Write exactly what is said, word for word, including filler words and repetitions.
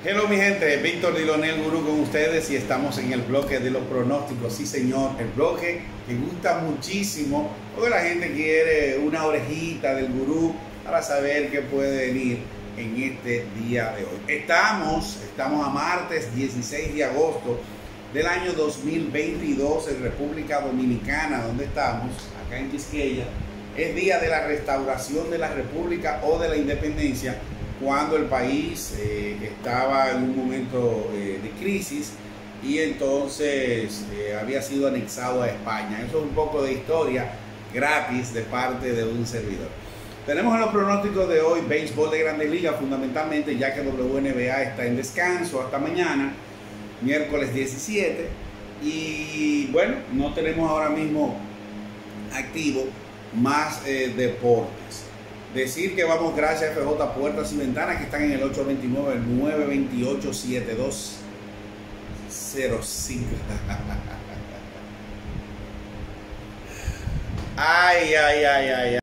Hello mi gente, Víctor Dilonel Gurú con ustedes y estamos en el bloque de los pronósticos. Sí señor, el bloque que gusta muchísimo porque la gente quiere una orejita del gurú para saber qué puede venir en este día de hoy. Estamos, estamos a martes dieciséis de agosto del año dos mil veintidós en República Dominicana, donde estamos, acá en Quisqueya. Es día de la restauración de la República o de la Independencia, cuando el país eh, estaba en un momento eh, de crisis y entonces eh, había sido anexado a España. Eso es un poco de historia gratis de parte de un servidor. Tenemos en los pronósticos de hoy béisbol de Grandes Ligas, fundamentalmente, ya que W N B A está en descanso hasta mañana, miércoles diecisiete, y bueno, no tenemos ahora mismo activo más eh, deportes. Decir que vamos gracias a F J Puertas y Ventanas, que están en el ocho dos nueve, nueve dos ocho, siete dos cero cinco. Ay, ay, ay, ay, ay.